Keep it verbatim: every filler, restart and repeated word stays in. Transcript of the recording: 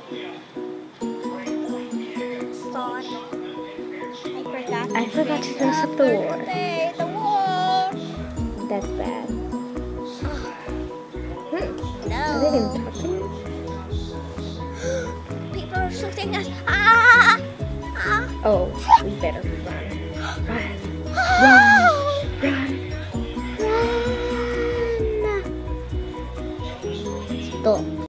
Sorry. I forgot. I forgot to close the door.